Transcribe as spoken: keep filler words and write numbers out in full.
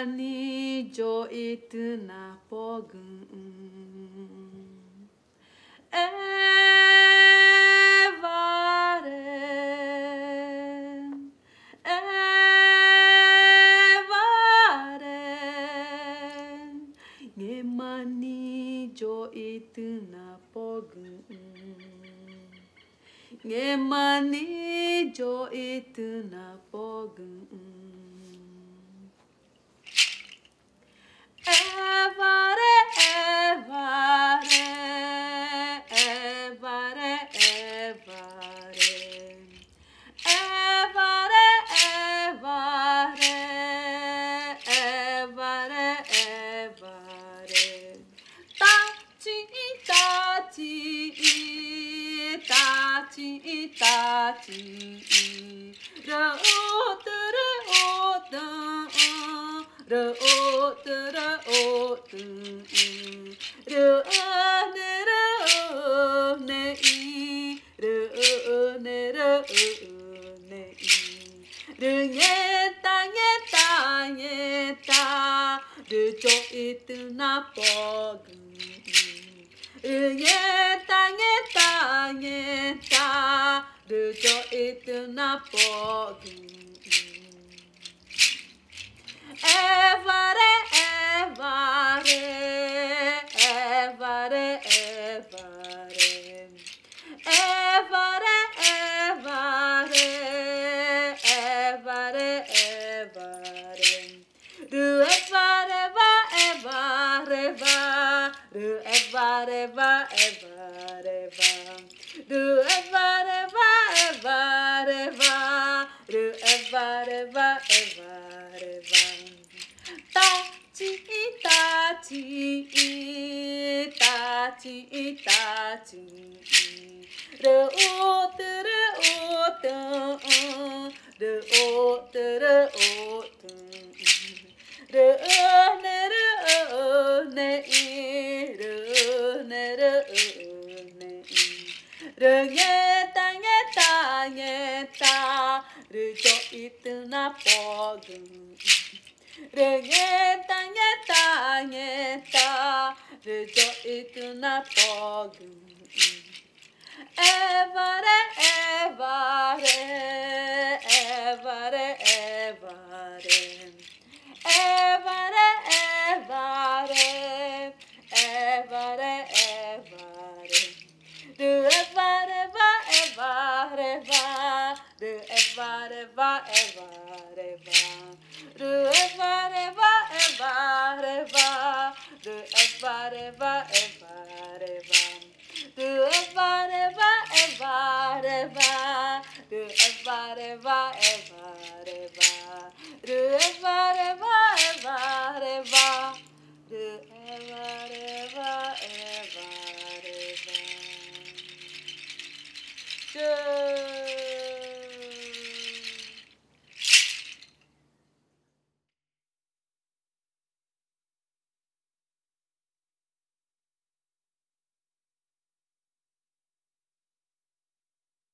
mani jo itna pogum evaren evaren nge mani jo itna pogum nge mani jo itna pogum evare evare evare evare evare evare evare evare tachi tachi tachi tachi raot raot raot raot raone raone i raone raone i rnyeta nyeta nyeta rjo itna pogum rnyeta nyeta nyeta rjo itna pogum evare evare evare evare evare evare evare evare ru evare va evare va ru evare va evare va ru evare va evare va ru evare va evare va tachi tachi tachi tachi raot raot raot raot raone raone i raone raone i rnyeta nyeta nyeta rjo itna pogum rnyeta nyeta nyeta rjo itna pogum evare evare evare evare evare evare evare evare ru evare va evare va ru evare va evare va ru evare va evare va ru evare va evare va ru evare va evare va ru evare va evare va ru